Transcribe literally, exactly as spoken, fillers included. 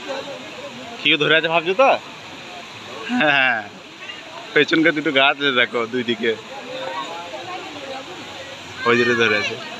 কি ধরে আছে ভাবছো তো? হ্যাঁ, পেছনকার দুটো গাছ আছে দেখো, দুই দিকে ওই দুটো ধরে আছে।